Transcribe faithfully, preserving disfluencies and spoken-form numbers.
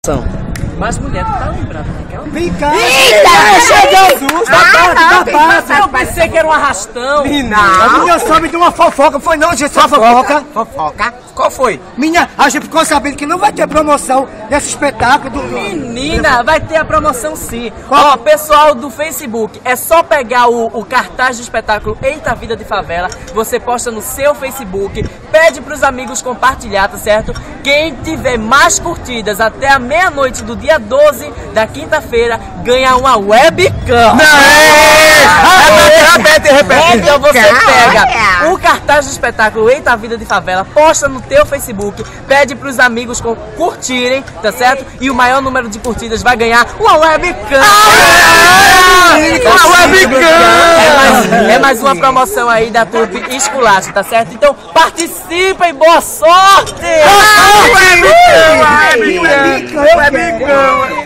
São. Mas mulher, tu tá lembrado daquela? Vem cá! Eita! Jesus! Da parte, Eu pensei que era um arrastão. A minha soube de uma fofoca, foi não, gente? Só fofoca. Fofoca? Qual foi? Minha, a gente ficou sabendo que não vai ter promoção nesse espetáculo do... Menina, vai ter a promoção sim. Ó, pessoal do Facebook, é só pegar o, o cartaz do espetáculo Eita Vida de Favela, você posta no seu Facebook, pede pros amigos compartilhar, tá certo? Quem tiver mais curtidas até a meia-noite do dia doze da quinta-feira, ganha uma webcam. Repete, repete. Então você pega o cartaz do espetáculo Eita Vida de Favela, posta no teu Facebook, pede pros amigos com, curtirem, tá certo? E o maior número de curtidas vai ganhar uma webcam. Ah, uma webcam! É mais, é mais uma promoção aí da Turbi Esculacho, tá certo? Então participem, boa sorte! Webcam! Webcam!